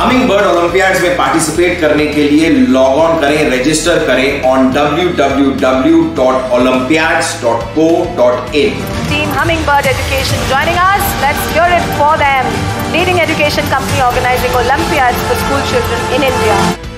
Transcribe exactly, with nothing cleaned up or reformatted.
Hummingbird Olympiads में participate करने के लिए लॉग ऑन करें, रजिस्टर करें on W W W dot olympiads dot co dot in. Team Hummingbird Education joining us. Let's hear it for them. Leading education company organizing Olympiads for school children in India.